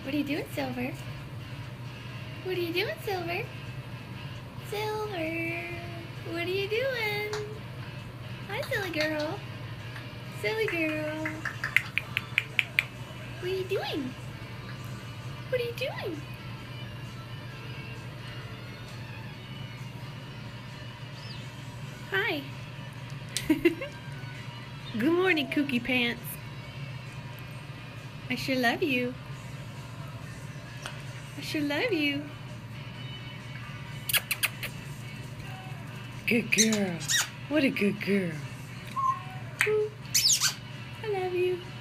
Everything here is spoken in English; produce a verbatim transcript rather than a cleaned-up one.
What are you doing, Silver? What are you doing, Silver? Silver, what are you doing? Hi, silly girl. Silly girl. What are you doing? What are you doing? Hi. Good morning, Kooky Pants. I sure love you. I sure love you. Good girl. What a good girl. Ooh, I love you.